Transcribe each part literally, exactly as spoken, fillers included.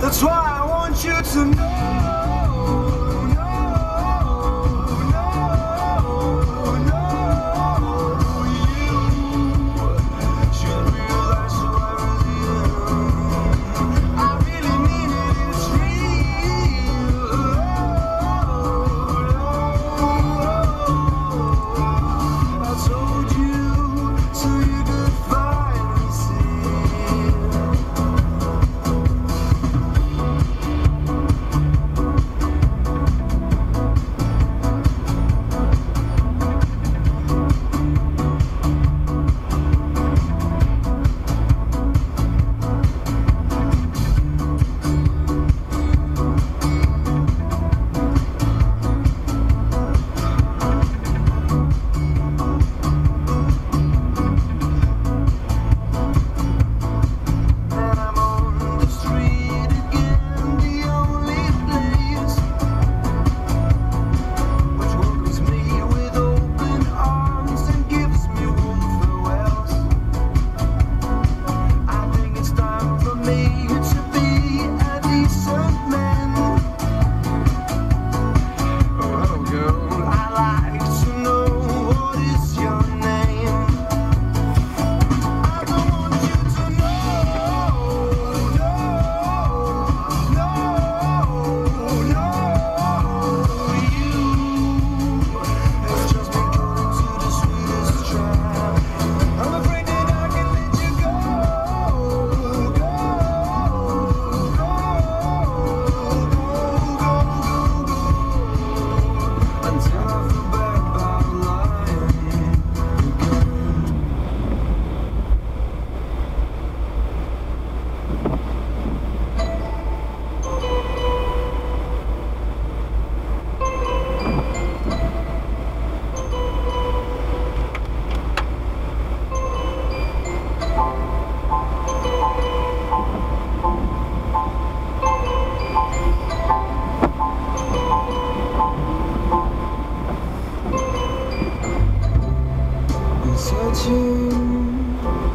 That's why I want you to know. Searching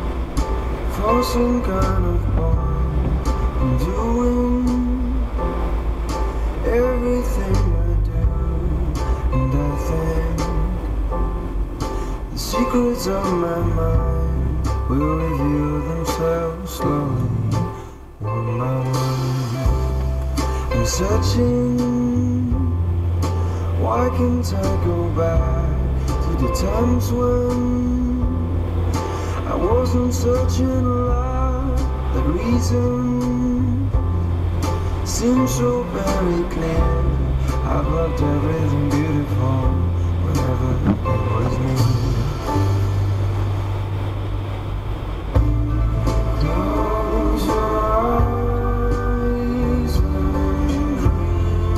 for some kind of point in doing everything I do, and I think the secrets of my mind will reveal themselves slowly, one by one. I'm searching, why can't I go back to the times when I wasn't searching a lot? The reason seems so very clear. I've loved everything beautiful whenever it was me. Close your eyes and dream.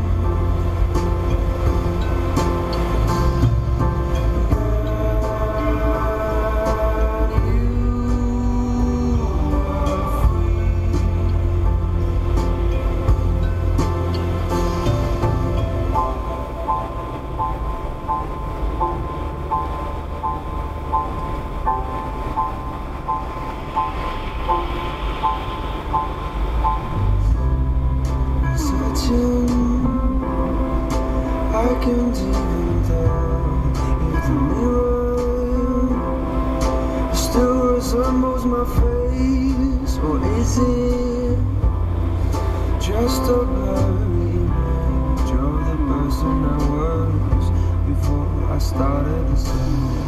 I can't even tell if the mirror still resembles my face, or is it just a blurry image of the person I was before I started the same.